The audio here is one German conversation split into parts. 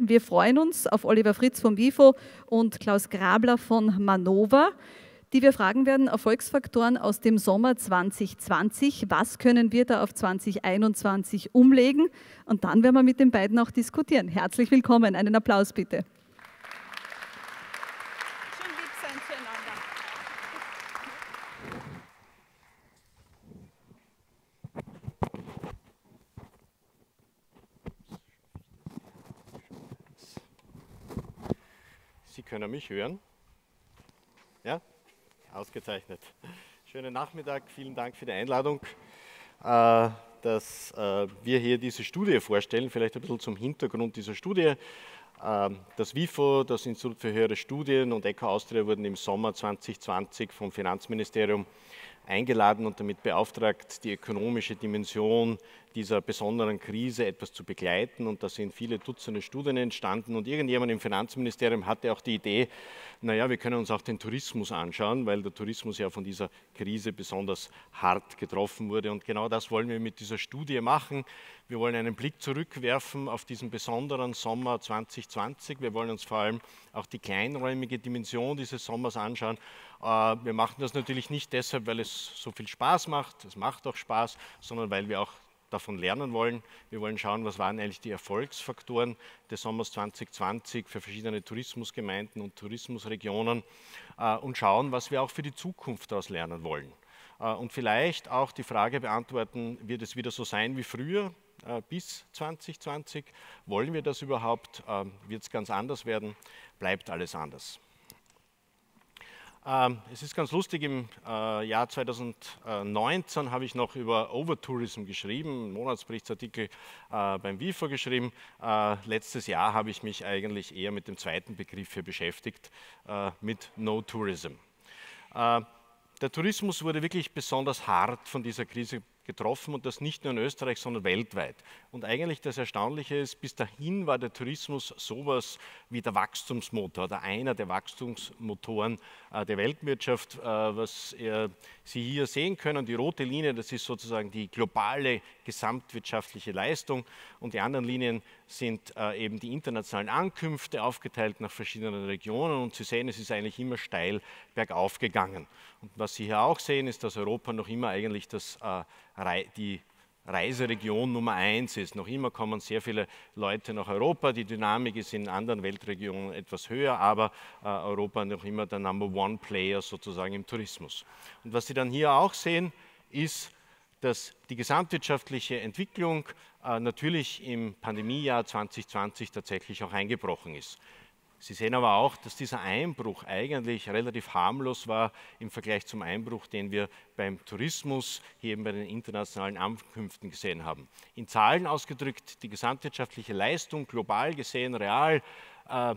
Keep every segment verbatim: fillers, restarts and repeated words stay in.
Wir freuen uns auf Oliver Fritz vom WIFO und Klaus Grabler von Manova, die wir fragen werden, Erfolgsfaktoren aus dem Sommer zwanzig zwanzig. Was können wir da auf zwanzig einundzwanzig umlegen? Und dann werden wir mit den beiden auch diskutieren. Herzlich willkommen. Einen Applaus bitte. Schön lieb sein zueinander. Sie können mich hören? Ja? Ausgezeichnet. Schönen Nachmittag, vielen Dank für die Einladung, äh, dass äh, wir hier diese Studie vorstellen. Vielleicht ein bisschen zum Hintergrund dieser Studie. Äh, das WIFO, das Institut für höhere Studien und Eco Austria wurden im Sommer zwanzig zwanzig vom Finanzministerium eingeladen und damit beauftragt, die ökonomische Dimension dieser besonderen Krise etwas zu begleiten. Und da sind viele Dutzende Studien entstanden. Und irgendjemand im Finanzministerium hatte auch die Idee, naja, wir können uns auch den Tourismus anschauen, weil der Tourismus ja von dieser Krise besonders hart getroffen wurde. Und genau das wollen wir mit dieser Studie machen. Wir wollen einen Blick zurückwerfen auf diesen besonderen Sommer zwanzig zwanzig. Wir wollen uns vor allem auch die kleinräumige Dimension dieses Sommers anschauen. Wir machen das natürlich nicht deshalb, weil es so viel Spaß macht, es macht auch Spaß, sondern weil wir auch davon lernen wollen. Wir wollen schauen, was waren eigentlich die Erfolgsfaktoren des Sommers zwanzig zwanzig für verschiedene Tourismusgemeinden und Tourismusregionen und schauen, was wir auch für die Zukunft daraus lernen wollen. Und vielleicht auch die Frage beantworten, wird es wieder so sein wie früher bis zwanzig zwanzig? Wollen wir das überhaupt? Wird es ganz anders werden? Bleibt alles anders? Es ist ganz lustig, im Jahr zweitausendneunzehn habe ich noch über Overtourism geschrieben, einen Monatsberichtsartikel beim WIFO geschrieben. Letztes Jahr habe ich mich eigentlich eher mit dem zweiten Begriff hier beschäftigt, mit No Tourism. Der Tourismus wurde wirklich besonders hart von dieser Krise getroffen und das nicht nur in Österreich, sondern weltweit. Und eigentlich das Erstaunliche ist, bis dahin war der Tourismus sowas wie der Wachstumsmotor oder einer der Wachstumsmotoren äh, der Weltwirtschaft. Äh, was äh, Sie hier sehen können, die rote Linie, das ist sozusagen die globale gesamtwirtschaftliche Leistung und die anderen Linien sind äh, eben die internationalen Ankünfte, aufgeteilt nach verschiedenen Regionen und Sie sehen, es ist eigentlich immer steil bergauf gegangen. Und was Sie hier auch sehen, ist, dass Europa noch immer eigentlich das äh, die Reiseregion Nummer eins ist. Noch immer kommen sehr viele Leute nach Europa. Die Dynamik ist in anderen Weltregionen etwas höher, aber äh, Europa noch immer der Number One Player sozusagen im Tourismus. Und was Sie dann hier auch sehen, ist, dass die gesamtwirtschaftliche Entwicklung äh, natürlich im Pandemiejahr zwanzig zwanzig tatsächlich auch eingebrochen ist. Sie sehen aber auch, dass dieser Einbruch eigentlich relativ harmlos war im Vergleich zum Einbruch, den wir beim Tourismus, hier eben bei den internationalen Ankünften gesehen haben. In Zahlen ausgedrückt, die gesamtwirtschaftliche Leistung global gesehen, real, äh,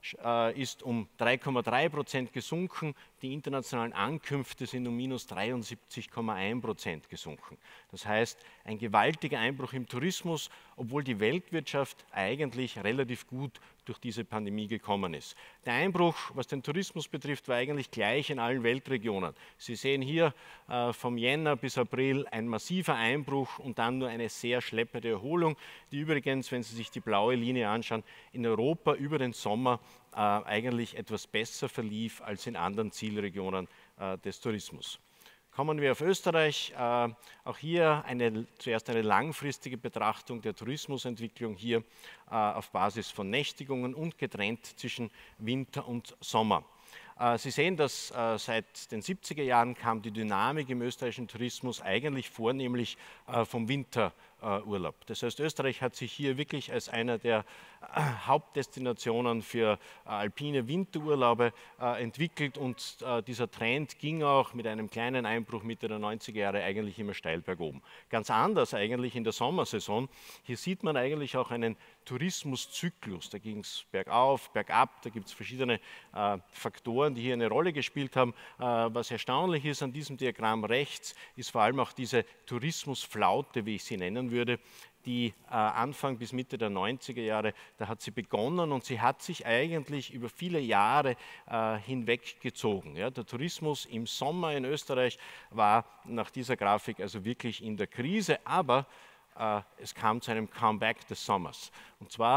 ist um drei Komma drei Prozent gesunken, die internationalen Ankünfte sind um minus dreiundsiebzig Komma eins Prozent gesunken. Das heißt, ein gewaltiger Einbruch im Tourismus, obwohl die Weltwirtschaft eigentlich relativ gut durch diese Pandemie gekommen ist. Der Einbruch, was den Tourismus betrifft, war eigentlich gleich in allen Weltregionen. Sie sehen hier äh, vom Jänner bis April ein massiver Einbruch und dann nur eine sehr schleppende Erholung, die übrigens, wenn Sie sich die blaue Linie anschauen, in Europa über den Sommer äh, eigentlich etwas besser verlief als in anderen Zielregionen äh, des Tourismus. Kommen wir auf Österreich. Äh, auch hier eine, zuerst eine langfristige Betrachtung der Tourismusentwicklung hier äh, auf Basis von Nächtigungen und getrennt zwischen Winter und Sommer. Äh, Sie sehen, dass äh, seit den siebziger Jahren kam die Dynamik im österreichischen Tourismus eigentlich vornehmlich äh, vom Winterurlaub. Das heißt, Österreich hat sich hier wirklich als einer der äh, Hauptdestinationen für äh, alpine Winterurlaube äh, entwickelt und äh, dieser Trend ging auch mit einem kleinen Einbruch Mitte der neunziger Jahre eigentlich immer steil bergoben. Ganz anders eigentlich in der Sommersaison. Hier sieht man eigentlich auch einen Tourismuszyklus. Da ging es bergauf, bergab, da gibt es verschiedene äh, Faktoren, die hier eine Rolle gespielt haben. Äh, was erstaunlich ist an diesem Diagramm rechts, ist vor allem auch diese Tourismusflaute, wie ich sie nennen würde, die äh, Anfang bis Mitte der neunziger Jahre, da hat sie begonnen und sie hat sich eigentlich über viele Jahre äh, hinweggezogen. Ja, der Tourismus im Sommer in Österreich war nach dieser Grafik also wirklich in der Krise, aber äh, es kam zu einem Comeback des Sommers. Und zwar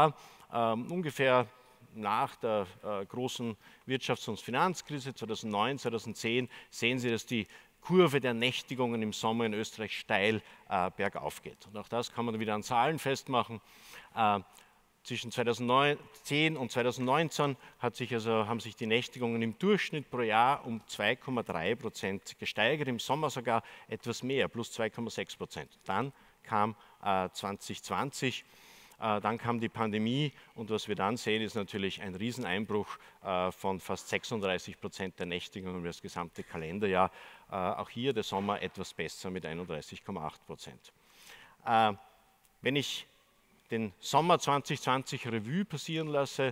Ähm, ungefähr nach der äh, großen Wirtschafts- und Finanzkrise zweitausendneun, zweitausendzehn sehen Sie, dass die Kurve der Nächtigungen im Sommer in Österreich steil äh, bergauf geht. Und auch das kann man wieder an Zahlen festmachen. Äh, zwischen zweitausendzehn und zweitausendneunzehn hat sich also, haben sich die Nächtigungen im Durchschnitt pro Jahr um zwei Komma drei Prozent gesteigert, im Sommer sogar etwas mehr, plus zwei Komma sechs Prozent. Dann kam äh, zwanzig zwanzig. Dann kam die Pandemie und was wir dann sehen, ist natürlich ein Rieseneinbruch von fast sechsunddreißig Prozent der Nächtigungen über das gesamte Kalenderjahr. Auch hier der Sommer etwas besser mit einunddreißig Komma acht Prozent. Wenn ich den Sommer zwanzig zwanzig Revue passieren lasse,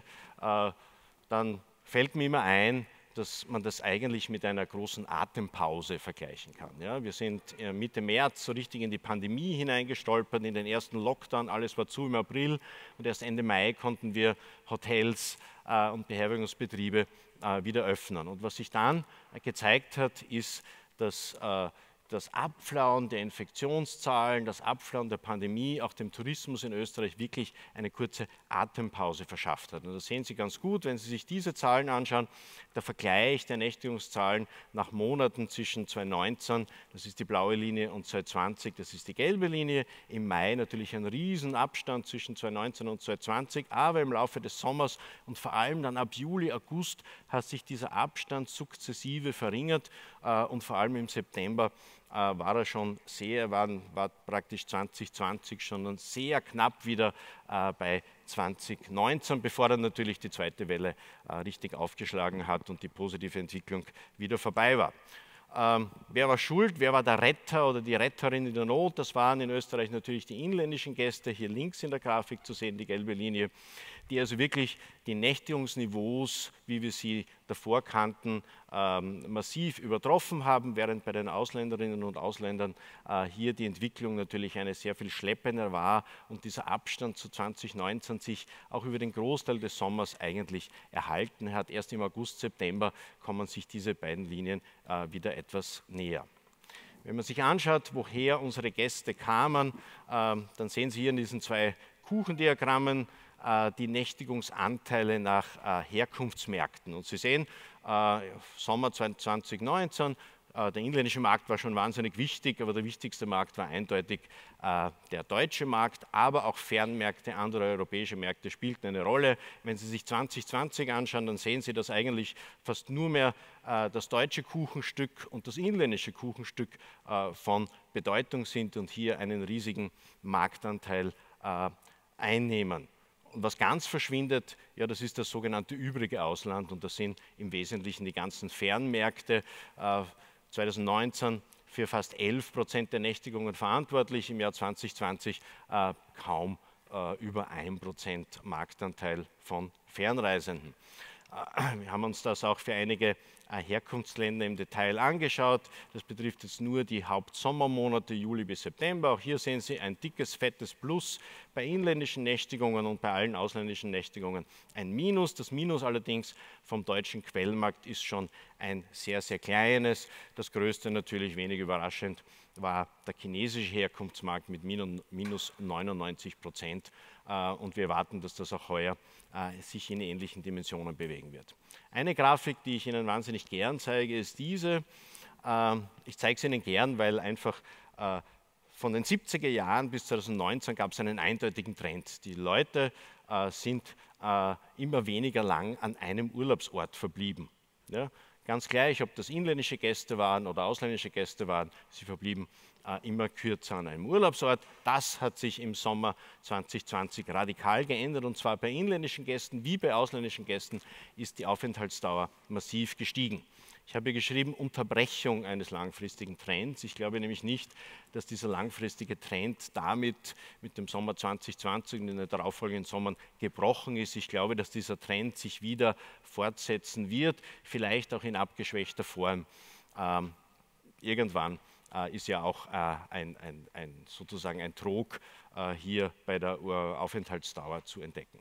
dann fällt mir immer ein, dass man das eigentlich mit einer großen Atempause vergleichen kann. Ja, wir sind Mitte März so richtig in die Pandemie hineingestolpert, in den ersten Lockdown, alles war zu im April und erst Ende Mai konnten wir Hotels äh, und Beherbergungsbetriebe äh, wieder öffnen. Und was sich dann äh, gezeigt hat, ist, dass äh, das Abflauen der Infektionszahlen, das Abflauen der Pandemie, auch dem Tourismus in Österreich wirklich eine kurze Atempause verschafft hat. Und das sehen Sie ganz gut, wenn Sie sich diese Zahlen anschauen. Der Vergleich der Nächtigungszahlen nach Monaten zwischen zweitausendneunzehn, das ist die blaue Linie, und zweitausendzwanzig, das ist die gelbe Linie. Im Mai natürlich ein Riesenabstand zwischen zweitausendneunzehn und zweitausendzwanzig, aber im Laufe des Sommers und vor allem dann ab Juli, August hat sich dieser Abstand sukzessive verringert äh, und vor allem im September war er schon sehr, war, war praktisch zwanzig zwanzig schon sehr knapp wieder äh, bei zwanzig neunzehn, bevor dann natürlich die zweite Welle äh, richtig aufgeschlagen hat und die positive Entwicklung wieder vorbei war. Ähm, wer war schuld? Wer war der Retter oder die Retterin in der Not? Das waren in Österreich natürlich die inländischen Gäste, hier links in der Grafik zu sehen, die gelbe Linie, die also wirklich die Nächtigungsniveaus, wie wir sie davor kannten, ähm, massiv übertroffen haben, während bei den Ausländerinnen und Ausländern äh, hier die Entwicklung natürlich eine sehr viel schleppender war und dieser Abstand zu zwanzig neunzehn sich auch über den Großteil des Sommers eigentlich erhalten hat. Erst im August, September kommen sich diese beiden Linien äh, wieder etwas näher. Wenn man sich anschaut, woher unsere Gäste kamen, äh, dann sehen Sie hier in diesen zwei Kuchendiagrammen äh, die Nächtigungsanteile nach äh, Herkunftsmärkten. Und Sie sehen, äh, Sommer zwanzig neunzehn, äh, der inländische Markt war schon wahnsinnig wichtig, aber der wichtigste Markt war eindeutig äh, der deutsche Markt, aber auch Fernmärkte, andere europäische Märkte spielten eine Rolle. Wenn Sie sich zwanzig zwanzig anschauen, dann sehen Sie, dass eigentlich fast nur mehr äh, das deutsche Kuchenstück und das inländische Kuchenstück äh, von Bedeutung sind und hier einen riesigen Marktanteil äh, einnehmen. Und was ganz verschwindet, ja, das ist das sogenannte übrige Ausland und das sind im Wesentlichen die ganzen Fernmärkte. Äh, zweitausendneunzehn für fast elf Prozent der Nächtigungen verantwortlich, im Jahr zwanzig zwanzig äh, kaum äh, über ein Prozent Marktanteil von Fernreisenden. Äh, wir haben uns das auch für einige äh, Herkunftsländer im Detail angeschaut. Das betrifft jetzt nur die Hauptsommermonate Juli bis September. Auch hier sehen Sie ein dickes, fettes Plus bei inländischen Nächtigungen und bei allen ausländischen Nächtigungen ein Minus. Das Minus allerdings vom deutschen Quellmarkt ist schon ein sehr, sehr kleines. Das größte natürlich, wenig überraschend, war der chinesische Herkunftsmarkt mit minus neunundneunzig Prozent. Und wir erwarten, dass das auch heuer sich in ähnlichen Dimensionen bewegen wird. Eine Grafik, die ich Ihnen wahnsinnig gern zeige, ist diese. Ich zeige sie Ihnen gern, weil einfach von den siebziger Jahren bis zweitausendneunzehn gab es einen eindeutigen Trend. Die Leute sind immer weniger lang an einem Urlaubsort verblieben. Ja? Ganz gleich, ob das inländische Gäste waren oder ausländische Gäste waren, sie verblieben äh, immer kürzer an einem Urlaubsort. Das hat sich im Sommer zwanzig zwanzig radikal geändert und zwar bei inländischen Gästen wie bei ausländischen Gästen ist die Aufenthaltsdauer massiv gestiegen. Ich habe geschrieben, Unterbrechung eines langfristigen Trends. Ich glaube nämlich nicht, dass dieser langfristige Trend damit mit dem Sommer zwanzig zwanzig und in den darauffolgenden Sommern gebrochen ist. Ich glaube, dass dieser Trend sich wieder fortsetzen wird, vielleicht auch in abgeschwächter Form. Ähm, irgendwann äh, ist ja auch äh, ein, ein, ein, sozusagen ein Trog äh, hier bei der Aufenthaltsdauer zu entdecken.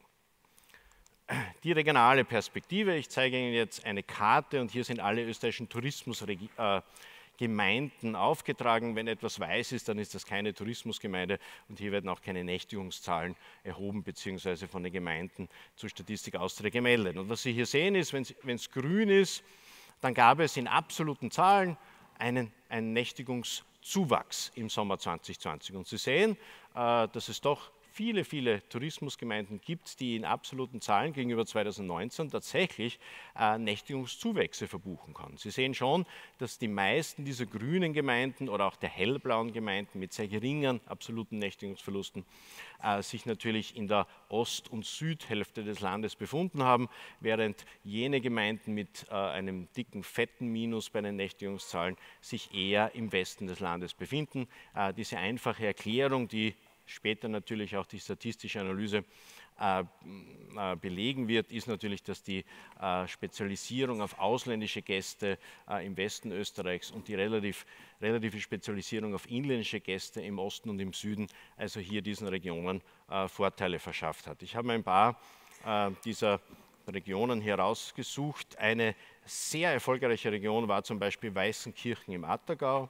Die regionale Perspektive, ich zeige Ihnen jetzt eine Karte und hier sind alle österreichischen Tourismusgebiete Gemeinden aufgetragen. Wenn etwas weiß ist, dann ist das keine Tourismusgemeinde und hier werden auch keine Nächtigungszahlen erhoben bzw. von den Gemeinden zur Statistik Austria gemeldet. Und was Sie hier sehen ist, wenn es grün ist, dann gab es in absoluten Zahlen einen, einen Nächtigungszuwachs im Sommer zwanzig zwanzig. Und Sie sehen, äh, dass es doch viele, viele Tourismusgemeinden gibt, die in absoluten Zahlen gegenüber zweitausendneunzehn tatsächlich äh, Nächtigungszuwächse verbuchen können. Sie sehen schon, dass die meisten dieser grünen Gemeinden oder auch der hellblauen Gemeinden mit sehr geringen absoluten Nächtigungsverlusten äh, sich natürlich in der Ost- und Südhälfte des Landes befunden haben, während jene Gemeinden mit äh, einem dicken, fetten Minus bei den Nächtigungszahlen sich eher im Westen des Landes befinden. Äh, diese einfache Erklärung, die später natürlich auch die statistische Analyse äh, äh, belegen wird, ist natürlich, dass die äh, Spezialisierung auf ausländische Gäste äh, im Westen Österreichs und die relativ, relative Spezialisierung auf inländische Gäste im Osten und im Süden, also hier diesen Regionen äh, Vorteile verschafft hat. Ich habe ein paar äh, dieser Regionen herausgesucht. Eine sehr erfolgreiche Region war zum Beispiel Weißenkirchen im Attergau.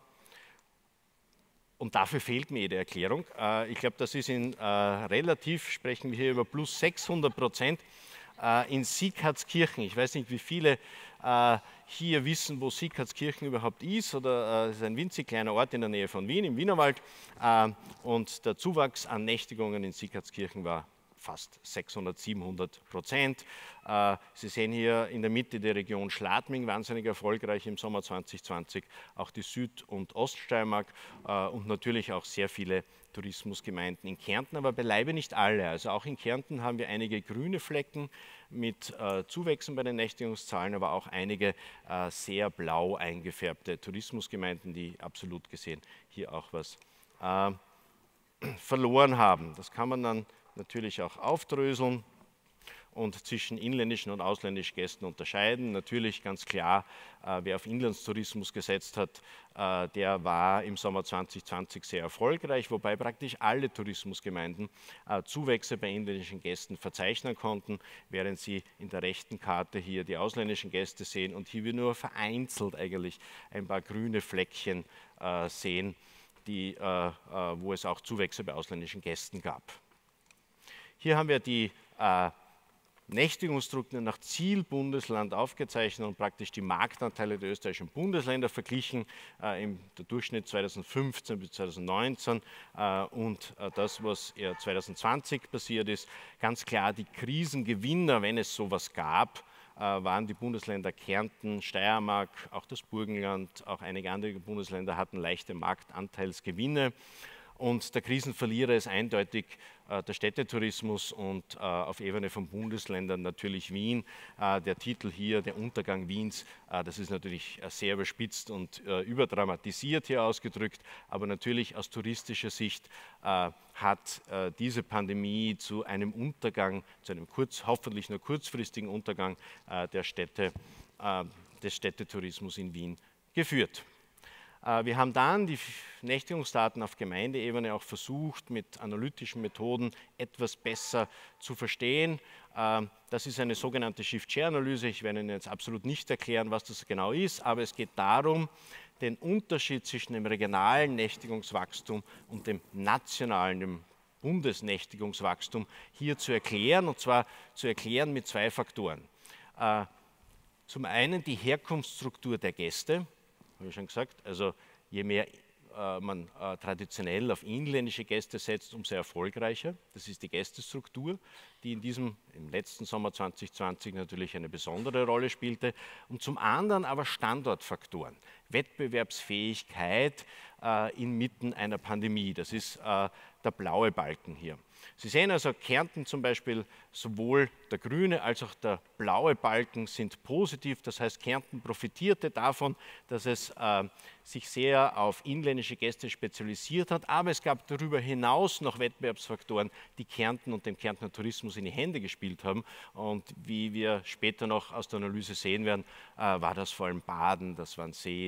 Und dafür fehlt mir jede Erklärung. Äh, ich glaube, das ist in äh, relativ, sprechen wir hier über plus sechshundert Prozent. Äh, in Sieghardskirchen, ich weiß nicht, wie viele äh, hier wissen, wo Sieghardskirchen überhaupt ist, oder äh, es ist ein winzig kleiner Ort in der Nähe von Wien, im Wienerwald. Äh, und der Zuwachs an Nächtigungen in Sieghardskirchen war fast sechshundert, siebenhundert Prozent. Äh, Sie sehen hier in der Mitte die Region Schladming, wahnsinnig erfolgreich im Sommer zwanzig zwanzig, auch die Süd- und Oststeiermark äh, und natürlich auch sehr viele Tourismusgemeinden in Kärnten, aber beileibe nicht alle. Also auch in Kärnten haben wir einige grüne Flecken mit äh, Zuwächsen bei den Nächtigungszahlen, aber auch einige äh, sehr blau eingefärbte Tourismusgemeinden, die absolut gesehen hier auch was äh, verloren haben. Das kann man dann natürlich auch aufdröseln und zwischen inländischen und ausländischen Gästen unterscheiden. Natürlich ganz klar, äh, wer auf Inlandstourismus gesetzt hat, äh, der war im Sommer zwanzig zwanzig sehr erfolgreich, wobei praktisch alle Tourismusgemeinden äh, Zuwächse bei inländischen Gästen verzeichnen konnten, während Sie in der rechten Karte hier die ausländischen Gäste sehen und hier wir nur vereinzelt eigentlich ein paar grüne Fleckchen äh, sehen, die, äh, äh, wo es auch Zuwächse bei ausländischen Gästen gab. Hier haben wir die äh, Nächtigungsstrukturen nach Zielbundesland aufgezeichnet und praktisch die Marktanteile der österreichischen Bundesländer verglichen, äh, im der Durchschnitt zweitausendfünfzehn bis zweitausendneunzehn äh, und äh, das, was äh, zweitausendzwanzig passiert ist. Ganz klar, die Krisengewinner, wenn es sowas gab, äh, waren die Bundesländer Kärnten, Steiermark, auch das Burgenland, auch einige andere Bundesländer hatten leichte Marktanteilsgewinne. Und der Krisenverlierer ist eindeutig äh, der Städtetourismus und äh, auf Ebene von Bundesländern natürlich Wien. Äh, der Titel hier, der Untergang Wiens, äh, das ist natürlich äh, sehr überspitzt und äh, überdramatisiert hier ausgedrückt, aber natürlich aus touristischer Sicht äh, hat äh, diese Pandemie zu einem Untergang, zu einem kurz, hoffentlich nur kurzfristigen Untergang äh, der Städte, äh, des Städtetourismus in Wien geführt. Wir haben dann die Nächtigungsdaten auf Gemeindeebene auch versucht, mit analytischen Methoden etwas besser zu verstehen. Das ist eine sogenannte Shift-Share-Analyse. Ich werde Ihnen jetzt absolut nicht erklären, was das genau ist, aber es geht darum, den Unterschied zwischen dem regionalen Nächtigungswachstum und dem nationalen, dem Bundesnächtigungswachstum hier zu erklären, und zwar zu erklären mit zwei Faktoren. Zum einen die Herkunftsstruktur der Gäste. Habe ich schon gesagt, also je mehr äh, man äh, traditionell auf inländische Gäste setzt, umso erfolgreicher. Das ist die Gästestruktur, die in diesem, im letzten Sommer zwanzig zwanzig natürlich eine besondere Rolle spielte. Und zum anderen aber Standortfaktoren, Wettbewerbsfähigkeit äh, inmitten einer Pandemie. Das ist äh, der blaue Balken hier. Sie sehen also, Kärnten zum Beispiel, sowohl der grüne als auch der blaue Balken sind positiv. Das heißt, Kärnten profitierte davon, dass es äh, sich sehr auf inländische Gäste spezialisiert hat. Aber es gab darüber hinaus noch Wettbewerbsfaktoren, die Kärnten und dem Kärntner Tourismus in die Hände gespielt haben. Und wie wir später noch aus der Analyse sehen werden, äh, war das vor allem Baden, das waren Seen,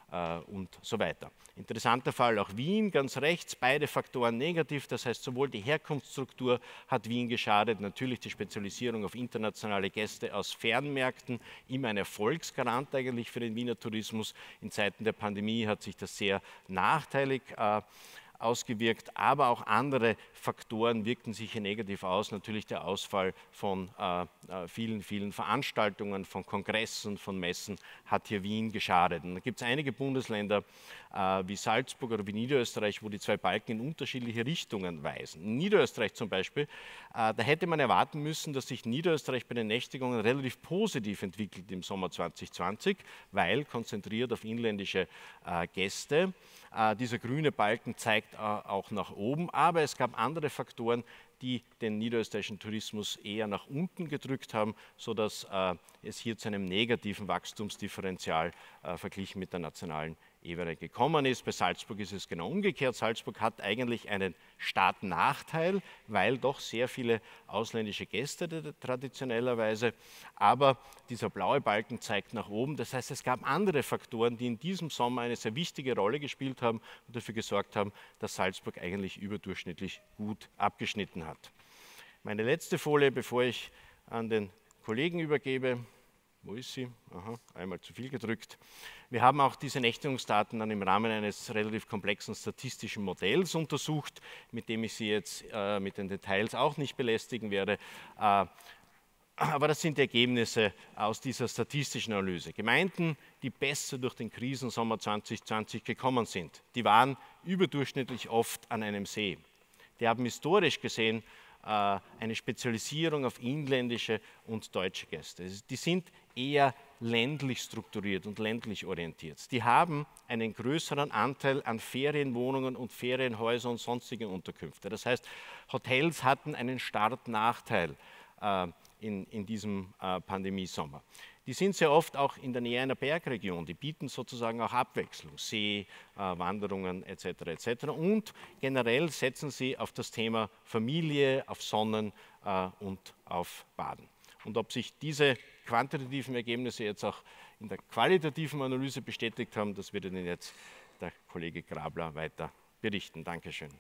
äh, und so weiter. Interessanter Fall auch Wien, ganz rechts, beide Faktoren negativ, das heißt sowohl die Herkunftsstruktur hat Wien geschadet, natürlich die Spezialisierung auf internationale Gäste aus Fernmärkten, immer ein Erfolgsgarant eigentlich für den Wiener Tourismus. In Zeiten der Pandemie hat sich das sehr nachteilig äh, ausgewirkt, aber auch andere Faktoren wirkten sich hier negativ aus. Natürlich der Ausfall von äh, vielen, vielen Veranstaltungen, von Kongressen, von Messen hat hier Wien geschadet. Und da gibt es einige Bundesländer äh, wie Salzburg oder wie Niederösterreich, wo die zwei Balken in unterschiedliche Richtungen weisen. In Niederösterreich zum Beispiel, äh, da hätte man erwarten müssen, dass sich Niederösterreich bei den Nächtigungen relativ positiv entwickelt im Sommer zwanzig zwanzig, weil konzentriert auf inländische äh, Gäste. Äh, dieser grüne Balken zeigt äh, auch nach oben, aber es gab andere Faktoren, die den niederösterreichischen Tourismus eher nach unten gedrückt haben, sodass äh, es hier zu einem negativen Wachstumsdifferenzial äh, verglichen mit der nationalen Ebene gekommen ist. Bei Salzburg ist es genau umgekehrt. Salzburg hat eigentlich einen Startnachteil, weil doch sehr viele ausländische Gäste traditionellerweise, aber dieser blaue Balken zeigt nach oben. Das heißt, es gab andere Faktoren, die in diesem Sommer eine sehr wichtige Rolle gespielt haben und dafür gesorgt haben, dass Salzburg eigentlich überdurchschnittlich gut abgeschnitten hat. Meine letzte Folie, bevor ich an den Kollegen übergebe. Wo ist sie? Aha, einmal zu viel gedrückt. Wir haben auch diese Nächtigungsdaten dann im Rahmen eines relativ komplexen statistischen Modells untersucht, mit dem ich Sie jetzt äh, mit den Details auch nicht belästigen werde. Äh, aber das sind die Ergebnisse aus dieser statistischen Analyse. Gemeinden, die besser durch den Krisensommer zwanzig zwanzig gekommen sind, die waren überdurchschnittlich oft an einem See. Die haben historisch gesehen eine Spezialisierung auf inländische und deutsche Gäste. Die sind eher ländlich strukturiert und ländlich orientiert. Die haben einen größeren Anteil an Ferienwohnungen und Ferienhäusern und sonstigen Unterkünfte. Das heißt, Hotels hatten einen Startnachteil äh, in, in diesem äh, Pandemiesommer. Die sind sehr oft auch in der Nähe einer Bergregion, die bieten sozusagen auch Abwechslung, See, äh, Wanderungen et cetera et cetera. Und generell setzen sie auf das Thema Familie, auf Sonnen äh, und auf Baden. Und ob sich diese quantitativen Ergebnisse jetzt auch in der qualitativen Analyse bestätigt haben, das wird Ihnen jetzt der Kollege Grabler weiter berichten. Dankeschön.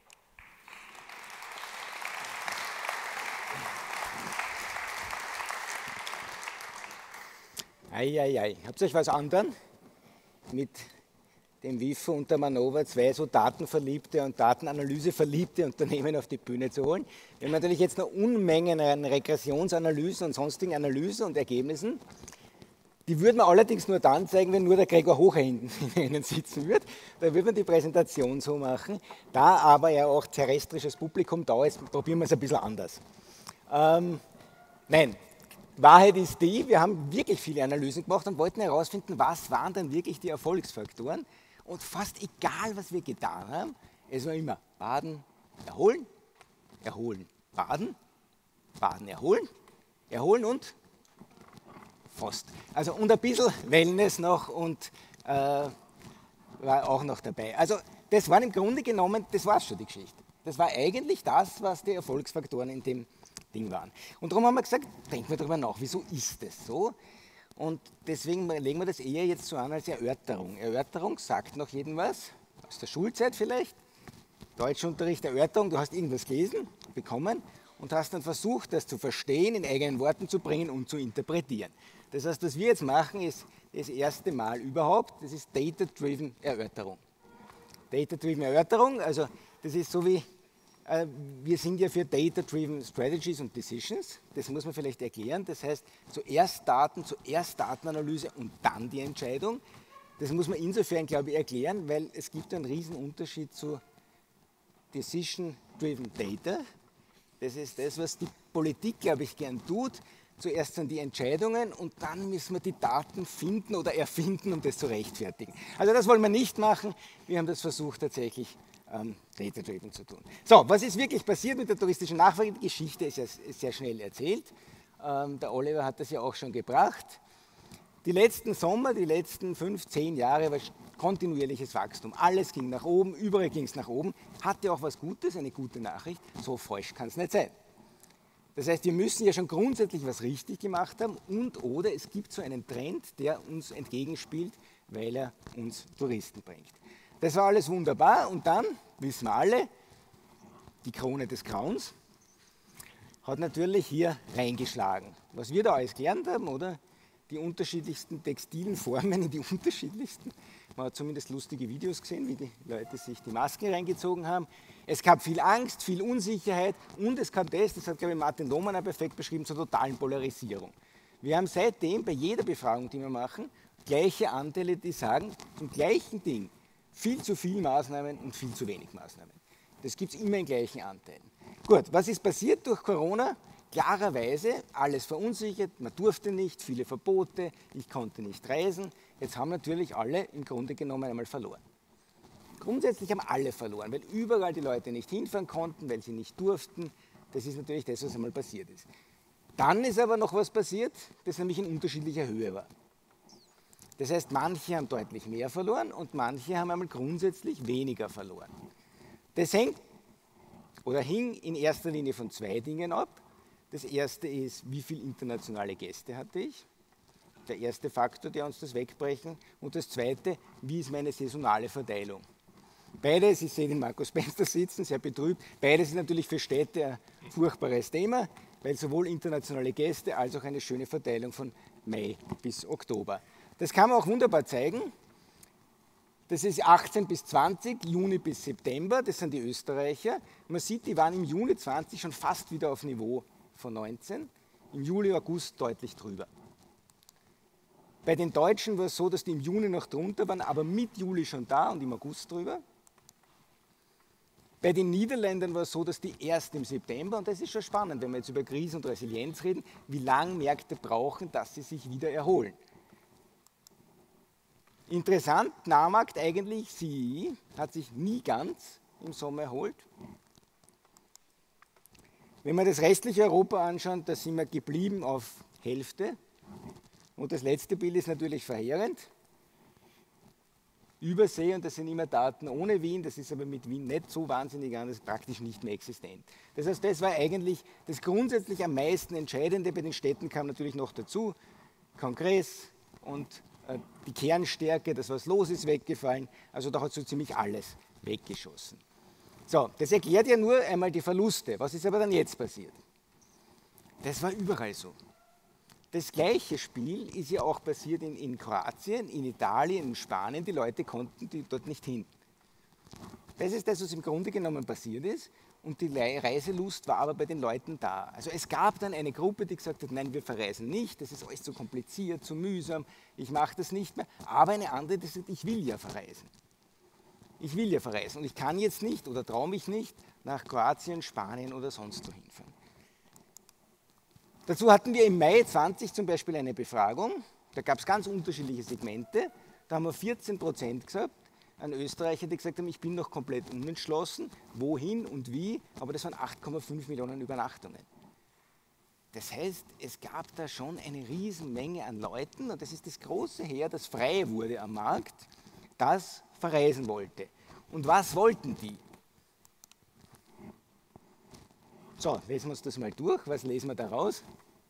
Eieiei, habt ihr euch was anderen mit dem WIFO und der Manova zwei so datenverliebte und datenanalyseverliebte Unternehmen auf die Bühne zu holen? Wir haben natürlich jetzt noch Unmengen an Regressionsanalysen und sonstigen Analysen und Ergebnissen. Die würden wir allerdings nur dann zeigen, wenn nur der Gregor Hocher hinten in Ihnen sitzen wird. Da würde man die Präsentation so machen. Da aber ja auch terrestrisches Publikum da ist, probieren wir es ein bisschen anders. Ähm, nein. Wahrheit ist die, wir haben wirklich viele Analysen gemacht und wollten herausfinden, was waren dann wirklich die Erfolgsfaktoren. Und fast egal, was wir getan haben, es war immer baden, erholen, erholen, baden, baden, erholen, erholen und fast. Also und ein bisschen Wellness noch und äh, war auch noch dabei. Also das waren im Grunde genommen, das war schon die Geschichte. Das war eigentlich das, was die Erfolgsfaktoren in dem Ding waren. Und darum haben wir gesagt, denken wir darüber nach, wieso ist das so? Und deswegen legen wir das eher jetzt so an als Erörterung. Erörterung sagt noch jedem was, aus der Schulzeit vielleicht, Deutschunterricht, Erörterung, du hast irgendwas gelesen, bekommen und hast dann versucht, das zu verstehen, in eigenen Worten zu bringen und zu interpretieren. Das heißt, was wir jetzt machen, ist das erste Mal überhaupt, das ist Data-Driven Erörterung. Data-Driven Erörterung, also das ist so wie, wir sind ja für Data-Driven Strategies und Decisions, das muss man vielleicht erklären, das heißt zuerst Daten, zuerst Datenanalyse und dann die Entscheidung. Das muss man insofern, glaube ich, erklären, weil es gibt einen riesen Unterschied zu Decision-Driven Data. Das ist das, was die Politik, glaube ich, gern tut. Zuerst sind die Entscheidungen und dann müssen wir die Daten finden oder erfinden, um das zu rechtfertigen. Also das wollen wir nicht machen, wir haben das versucht tatsächlich Ähm, Data-Driven zu tun. So, was ist wirklich passiert mit der touristischen Nachfrage? Die Geschichte ist ja sehr schnell erzählt. Ähm, der Oliver hat das ja auch schon gebracht. Die letzten Sommer, die letzten fünf, zehn Jahre war kontinuierliches Wachstum. Alles ging nach oben, überall ging es nach oben. Hatte auch was Gutes, eine gute Nachricht. So falsch kann es nicht sein. Das heißt, wir müssen ja schon grundsätzlich was richtig gemacht haben und oder es gibt so einen Trend, der uns entgegenspielt, weil er uns Touristen bringt. Das war alles wunderbar und dann, wissen wir alle, die Krone des Grauens hat natürlich hier reingeschlagen. Was wir da alles gelernt haben, oder? Die unterschiedlichsten textilen Formen in die unterschiedlichsten. Man hat zumindest lustige Videos gesehen, wie die Leute sich die Masken reingezogen haben. Es gab viel Angst, viel Unsicherheit und es kam das, das hat, glaube ich, Martin Domaner perfekt beschrieben, zur totalen Polarisierung. Wir haben seitdem bei jeder Befragung, die wir machen, gleiche Anteile, die sagen, zum gleichen Ding, viel zu viel Maßnahmen und viel zu wenig Maßnahmen. Das gibt es immer in gleichen Anteilen. Gut, was ist passiert durch Corona? Klarerweise alles verunsichert, man durfte nicht, viele Verbote, ich konnte nicht reisen. Jetzt haben natürlich alle im Grunde genommen einmal verloren. Grundsätzlich haben alle verloren, weil überall die Leute nicht hinfahren konnten, weil sie nicht durften. Das ist natürlich das, was einmal passiert ist. Dann ist aber noch was passiert, das nämlich in unterschiedlicher Höhe war. Das heißt, manche haben deutlich mehr verloren und manche haben einmal grundsätzlich weniger verloren. Das hängt oder hing in erster Linie von zwei Dingen ab. Das erste ist, wie viele internationale Gäste hatte ich? Der erste Faktor, der uns das wegbrechen. Und das zweite, wie ist meine saisonale Verteilung? Beides, ich sehe den Markus Spencer sitzen, sehr betrübt, beides ist natürlich für Städte ein furchtbares Thema, weil sowohl internationale Gäste als auch eine schöne Verteilung von Mai bis Oktober. Das kann man auch wunderbar zeigen. Das ist achtzehn bis zwanzig, Juni bis September, das sind die Österreicher. Man sieht, die waren im Juni zwanzig schon fast wieder auf Niveau von neunzehn, im Juli, August deutlich drüber. Bei den Deutschen war es so, dass die im Juni noch drunter waren, aber mit Juli schon da und im August drüber. Bei den Niederländern war es so, dass die erst im September, und das ist schon spannend, wenn wir jetzt über Krise und Resilienz reden, wie lange Märkte brauchen, dass sie sich wieder erholen. Interessant, Nahmarkt eigentlich, C I I, hat sich nie ganz im Sommer erholt. Wenn wir das restliche Europa anschauen, da sind wir geblieben auf Hälfte. Und das letzte Bild ist natürlich verheerend. Übersee, und das sind immer Daten ohne Wien, das ist aber mit Wien nicht so wahnsinnig anders, praktisch nicht mehr existent. Das heißt, das war eigentlich das grundsätzlich am meisten Entscheidende. Bei den Städten kam natürlich noch dazu, Kongress und äh, die Kernstärke, das was los ist, weggefallen. Also da hat so ziemlich alles weggeschossen. So, das erklärt ja nur einmal die Verluste. Was ist aber dann jetzt passiert? Das war überall so. Das gleiche Spiel ist ja auch passiert in, in Kroatien, in Italien, in Spanien. Die Leute konnten die dort nicht hin. Das ist das, was im Grunde genommen passiert ist. Und die Reiselust war aber bei den Leuten da. Also es gab dann eine Gruppe, die gesagt hat, nein, wir verreisen nicht, das ist alles zu kompliziert, zu mühsam, ich mache das nicht mehr. Aber eine andere, die sagt, ich will ja verreisen. Ich will ja verreisen und ich kann jetzt nicht oder traue mich nicht nach Kroatien, Spanien oder sonst wo hinfahren. Dazu hatten wir im Mai zwanzig zum Beispiel eine Befragung, da gab es ganz unterschiedliche Segmente, da haben wir vierzehn Prozent gesagt, an Österreicher, die gesagt haben, ich bin noch komplett unentschlossen, wohin und wie, aber das waren acht Komma fünf Millionen Übernachtungen. Das heißt, es gab da schon eine Riesenmenge an Leuten und das ist das große Heer, das frei wurde am Markt, das verreisen wollte. Und was wollten die? So, lesen wir uns das mal durch. Was lesen wir daraus?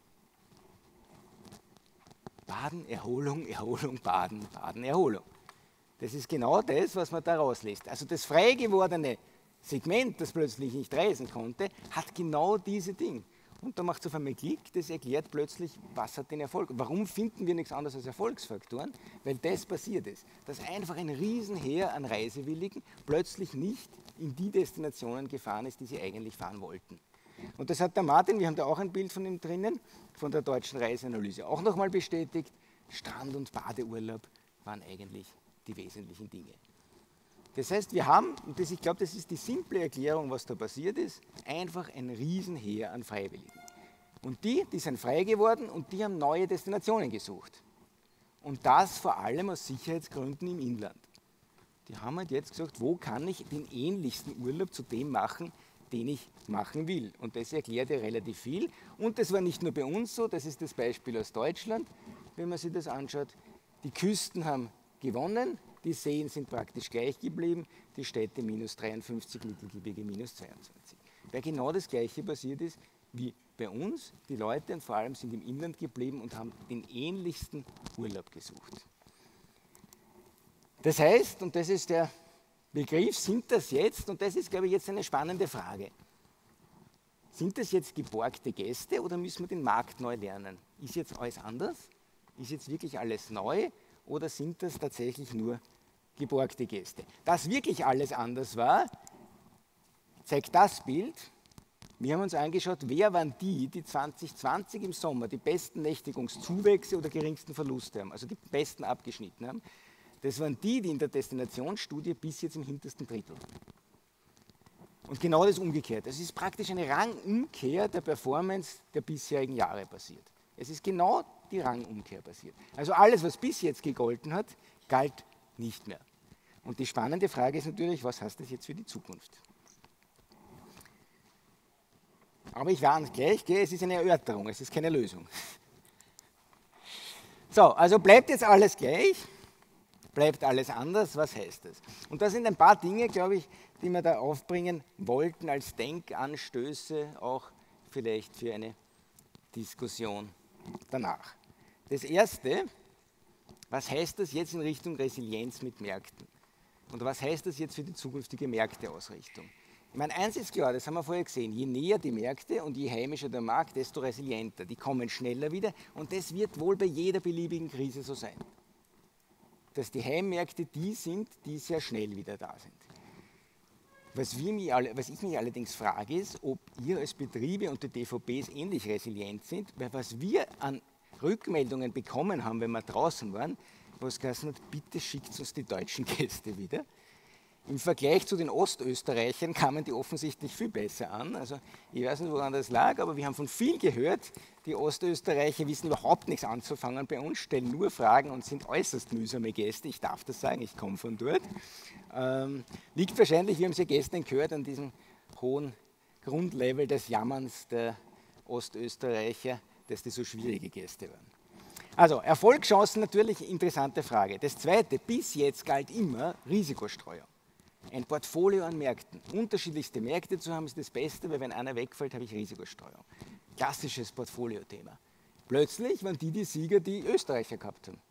Baden, Erholung, Erholung, Baden, Baden, Erholung. Das ist genau das, was man daraus liest. Also das frei gewordene Segment, das plötzlich nicht reisen konnte, hat genau diese Dinge. Und da macht es auf einmal Klick, das erklärt plötzlich, was hat den Erfolg. Warum finden wir nichts anderes als Erfolgsfaktoren? Weil das passiert ist, dass einfach ein Riesenheer an Reisewilligen plötzlich nicht in die Destinationen gefahren ist, die sie eigentlich fahren wollten. Und das hat der Martin, wir haben da auch ein Bild von ihm drinnen, von der Deutschen Reiseanalyse auch nochmal bestätigt. Strand- und Badeurlaub waren eigentlich die wesentlichen Dinge. Das heißt, wir haben, und das, ich glaube, das ist die simple Erklärung, was da passiert ist, einfach ein Riesenheer an Freiwilligen. Und die, die sind frei geworden und die haben neue Destinationen gesucht. Und das vor allem aus Sicherheitsgründen im Inland. Die haben halt jetzt gesagt, wo kann ich den ähnlichsten Urlaub zu dem machen, den ich machen will. Und das erklärt ja relativ viel. Und das war nicht nur bei uns so, das ist das Beispiel aus Deutschland, wenn man sich das anschaut. Die Küsten haben gewonnen, die Seen sind praktisch gleich geblieben, die Städte minus dreiundfünfzig, Mittelgebirge minus zweiundzwanzig. Weil genau das Gleiche passiert ist wie bei uns. Die Leute und vor allem sind im Inland geblieben und haben den ähnlichsten Urlaub gesucht. Das heißt, und das ist der Begriff, sind das jetzt, und das ist, glaube ich, jetzt eine spannende Frage, sind das jetzt geborgte Gäste oder müssen wir den Markt neu lernen? Ist jetzt alles anders? Ist jetzt wirklich alles neu oder sind das tatsächlich nur geborgte Gäste? Dass wirklich alles anders war, zeigt das Bild. Wir haben uns angeschaut, wer waren die, die zwanzig zwanzig im Sommer die besten Nächtigungszuwächse oder geringsten Verluste haben, also die besten abgeschnitten haben. Das waren die, die in der Destinationsstudie bis jetzt im hintersten Drittel. Und genau das umgekehrt. Es ist praktisch eine Rangumkehr der Performance der bisherigen Jahre passiert. Es ist genau die Rangumkehr passiert. Also alles, was bis jetzt gegolten hat, galt nicht mehr. Und die spannende Frage ist natürlich, was heißt das jetzt für die Zukunft? Aber ich warne gleich, gell? Es ist eine Erörterung, es ist keine Lösung. So, also bleibt jetzt alles gleich, bleibt alles anders, was heißt das? Und das sind ein paar Dinge, glaube ich, die wir da aufbringen wollten als Denkanstöße, auch vielleicht für eine Diskussion danach. Das Erste, was heißt das jetzt in Richtung Resilienz mit Märkten? Und was heißt das jetzt für die zukünftige Märkteausrichtung? Ich meine, eins ist klar, das haben wir vorher gesehen, je näher die Märkte und je heimischer der Markt, desto resilienter. Die kommen schneller wieder und das wird wohl bei jeder beliebigen Krise so sein. Dass die Heimmärkte die sind, die sehr schnell wieder da sind. Was, wir mich alle, was ich mich allerdings frage, ist, ob ihr als Betriebe und die D V Bs ähnlich resilient sind, weil was wir an Rückmeldungen bekommen haben, wenn wir draußen waren, was geheißen hat, bitte schickt uns die deutschen Gäste wieder. Im Vergleich zu den Ostösterreichern kamen die offensichtlich viel besser an. Also ich weiß nicht, woran das lag, aber wir haben von vielen gehört, die Ostösterreicher wissen überhaupt nichts anzufangen bei uns, stellen nur Fragen und sind äußerst mühsame Gäste. Ich darf das sagen, ich komme von dort. Ähm, liegt wahrscheinlich, wir haben es ja gestern gehört, an diesem hohen Grundlevel des Jammerns der Ostösterreicher, dass die so schwierige Gäste waren. Also Erfolgschancen natürlich, interessante Frage. Das Zweite, bis jetzt galt immer Risikostreuung. Ein Portfolio an Märkten. Unterschiedlichste Märkte zu haben ist das Beste, weil wenn einer wegfällt, habe ich Risikostreuung. Klassisches Portfolio-Thema. Plötzlich waren die die Sieger, die Österreicher gehabt haben.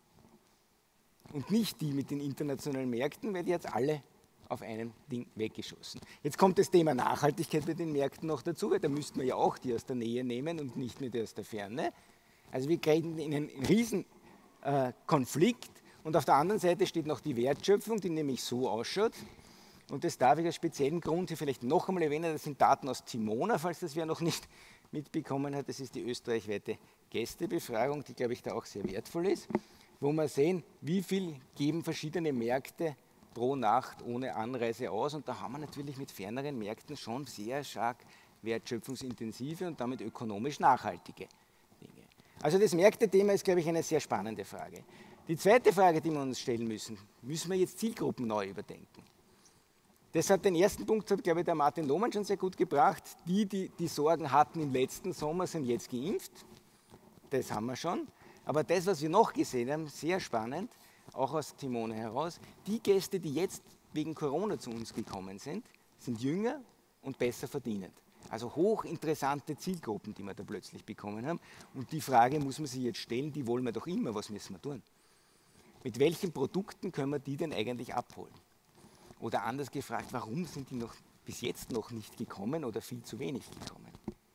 Und nicht die mit den internationalen Märkten, weil die jetzt alle auf einem Ding weggeschossen. Jetzt kommt das Thema Nachhaltigkeit bei den Märkten noch dazu, weil da müssten wir ja auch die aus der Nähe nehmen und nicht nur die aus der Ferne. Also wir kriegen in einen riesen äh, Konflikt und auf der anderen Seite steht noch die Wertschöpfung, die nämlich so ausschaut. Und das darf ich als speziellen Grund hier vielleicht noch einmal erwähnen, das sind Daten aus Timona, falls das wer noch nicht mitbekommen hat. Das ist die österreichweite Gästebefragung, die, glaube ich, da auch sehr wertvoll ist, wo wir sehen, wie viel geben verschiedene Märkte pro Nacht ohne Anreise aus. Und da haben wir natürlich mit ferneren Märkten schon sehr stark wertschöpfungsintensive und damit ökonomisch nachhaltige Dinge. Also das Märkte-Thema ist, glaube ich, eine sehr spannende Frage. Die zweite Frage, die wir uns stellen müssen, müssen wir jetzt Zielgruppen neu überdenken? Deshalb den ersten Punkt hat, glaube ich, der Martin Lohmann schon sehr gut gebracht. Die, die die Sorgen hatten im letzten Sommer, sind jetzt geimpft. Das haben wir schon. Aber das, was wir noch gesehen haben, sehr spannend, auch aus Timona heraus, die Gäste, die jetzt wegen Corona zu uns gekommen sind, sind jünger und besser verdienend. Also hochinteressante Zielgruppen, die wir da plötzlich bekommen haben. Und die Frage muss man sich jetzt stellen, die wollen wir doch immer, was müssen wir tun? Mit welchen Produkten können wir die denn eigentlich abholen? Oder anders gefragt, warum sind die noch bis jetzt noch nicht gekommen oder viel zu wenig gekommen?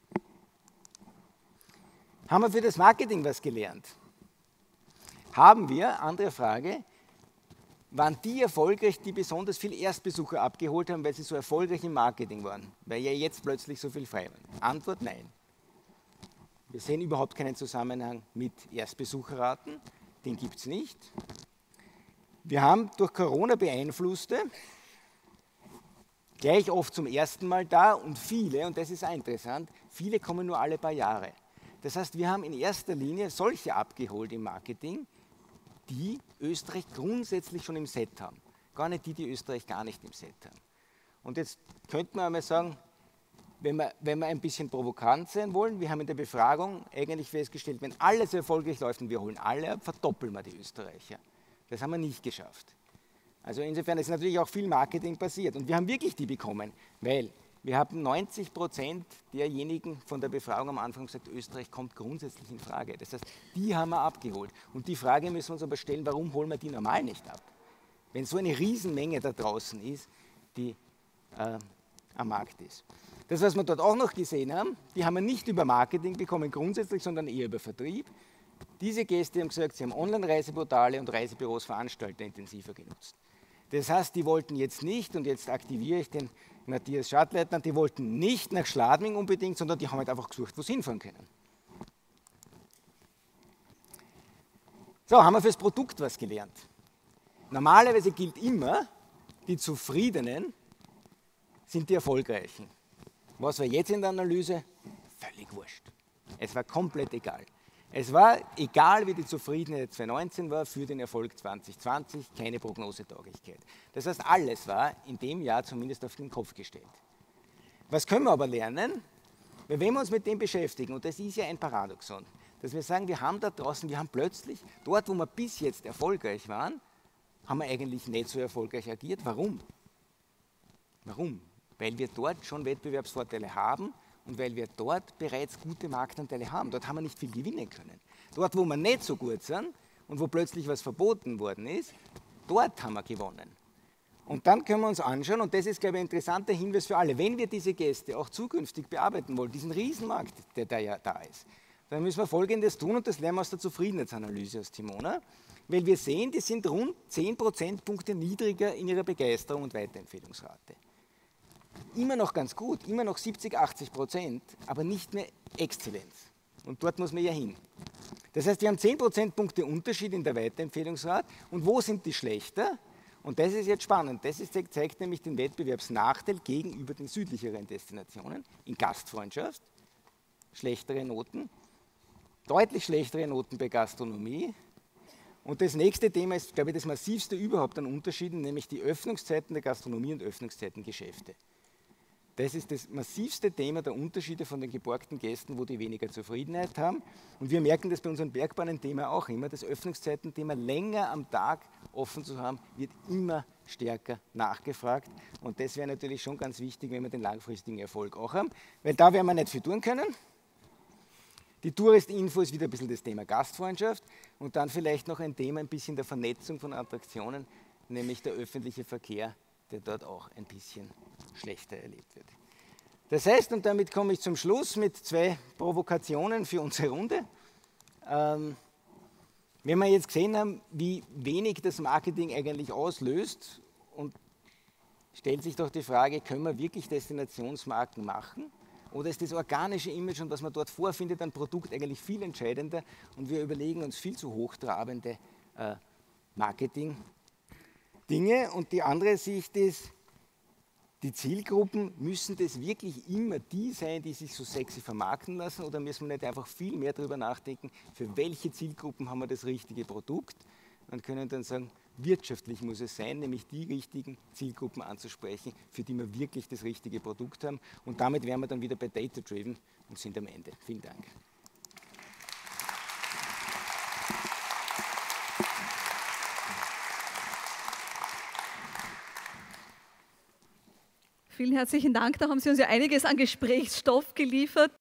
Haben wir für das Marketing was gelernt? Haben wir, andere Frage, waren die erfolgreich, die besonders viel Erstbesucher abgeholt haben, weil sie so erfolgreich im Marketing waren? Weil ja jetzt plötzlich so viel frei waren. Antwort nein. Wir sehen überhaupt keinen Zusammenhang mit Erstbesucherraten, den gibt es nicht. Wir haben durch Corona beeinflusste, gleich oft zum ersten Mal da und viele, und das ist auch interessant, viele kommen nur alle paar Jahre. Das heißt, wir haben in erster Linie solche abgeholt im Marketing, die Österreich grundsätzlich schon im Set haben. Gar nicht die, die Österreich gar nicht im Set haben. Und jetzt könnte man einmal sagen, wenn wir, wenn wir ein bisschen provokant sein wollen, wir haben in der Befragung eigentlich festgestellt, wenn alles erfolgreich läuft und wir holen alle ab, verdoppeln wir die Österreicher. Das haben wir nicht geschafft. Also insofern ist natürlich auch viel Marketing passiert. Und wir haben wirklich die bekommen, weil wir haben neunzig Prozent derjenigen von der Befragung am Anfang gesagt, Österreich kommt grundsätzlich in Frage. Das heißt, die haben wir abgeholt. Und die Frage müssen wir uns aber stellen, warum holen wir die normal nicht ab? wenn so eine Riesenmenge da draußen ist, die äh, am Markt ist. Das, was wir dort auch noch gesehen haben, die haben wir nicht über Marketing bekommen grundsätzlich, sondern eher über Vertrieb. Diese Gäste haben gesagt, sie haben Online-Reiseportale und Reisebüros, Veranstalter intensiver genutzt. Das heißt, die wollten jetzt nicht, und jetzt aktiviere ich den Matthias Schadleitner, die wollten nicht nach Schladming unbedingt, sondern die haben halt einfach gesucht, wo sie hinfahren können. So, haben wir fürs Produkt was gelernt. Normalerweise gilt immer, die Zufriedenen sind die Erfolgreichen. Was war jetzt in der Analyse? Völlig wurscht. Es war komplett egal. Es war egal, wie die Zufriedenheit zweitausendneunzehn war, für den Erfolg zwanzig zwanzig, keine Prognosetauglichkeit. Das heißt, alles war in dem Jahr zumindest auf den Kopf gestellt. Was können wir aber lernen? Weil wenn wir uns mit dem beschäftigen, und das ist ja ein Paradoxon, dass wir sagen, wir haben da draußen, wir haben plötzlich, dort wo wir bis jetzt erfolgreich waren, haben wir eigentlich nicht so erfolgreich agiert. Warum? Warum? Weil wir dort schon Wettbewerbsvorteile haben und weil wir dort bereits gute Marktanteile haben. Dort haben wir nicht viel gewinnen können. Dort, wo wir nicht so gut sind und wo plötzlich was verboten worden ist, dort haben wir gewonnen. Und dann können wir uns anschauen, und das ist, glaube ich, ein interessanter Hinweis für alle, wenn wir diese Gäste auch zukünftig bearbeiten wollen, diesen Riesenmarkt, der da ja da ist, dann müssen wir Folgendes tun, und das lernen wir aus der Zufriedenheitsanalyse aus Timona, weil wir sehen, die sind rund zehn Prozentpunkte niedriger in ihrer Begeisterung und Weiterempfehlungsrate. Immer noch ganz gut, immer noch siebzig, achtzig Prozent, aber nicht mehr Exzellenz. Und dort muss man ja hin. Das heißt, wir haben zehn Prozentpunkte Unterschied in der Weiterempfehlungsrate. Und wo sind die schlechter? Und das ist jetzt spannend. Das ist, zeigt nämlich den Wettbewerbsnachteil gegenüber den südlicheren Destinationen in Gastfreundschaft. Schlechtere Noten, deutlich schlechtere Noten bei Gastronomie. Und das nächste Thema ist, glaube ich, das massivste überhaupt an Unterschieden, nämlich die Öffnungszeiten der Gastronomie und Öffnungszeitengeschäfte. Das ist das massivste Thema der Unterschiede von den geborgten Gästen, wo die weniger Zufriedenheit haben. Und wir merken das bei unseren Bergbahnen-Thema auch immer. Das Öffnungszeiten-Thema länger am Tag offen zu haben, wird immer stärker nachgefragt. Und das wäre natürlich schon ganz wichtig, wenn wir den langfristigen Erfolg auch haben, weil da werden wir nicht viel tun können. Die Tourist-Info ist wieder ein bisschen das Thema Gastfreundschaft und dann vielleicht noch ein Thema, ein bisschen der Vernetzung von Attraktionen, nämlich der öffentliche Verkehr, der dort auch ein bisschen schlechter erlebt wird. Das heißt, und damit komme ich zum Schluss mit zwei Provokationen für unsere Runde. Ähm, wenn wir jetzt gesehen haben, wie wenig das Marketing eigentlich auslöst, und stellt sich doch die Frage, können wir wirklich Destinationsmarken machen? Oder ist das organische Image und was man dort vorfindet, ein Produkt eigentlich viel entscheidender und wir überlegen uns viel zu hochtrabende äh, Marketing-Dinge. Und die andere Sicht ist, die Zielgruppen, müssen das wirklich immer die sein, die sich so sexy vermarkten lassen, oder müssen wir nicht einfach viel mehr darüber nachdenken, für welche Zielgruppen haben wir das richtige Produkt und können dann sagen, wirtschaftlich muss es sein, nämlich die richtigen Zielgruppen anzusprechen, für die wir wirklich das richtige Produkt haben. Und damit wären wir dann wieder bei Data-Driven und sind am Ende. Vielen Dank. Vielen herzlichen Dank. Da haben Sie uns ja einiges an Gesprächsstoff geliefert.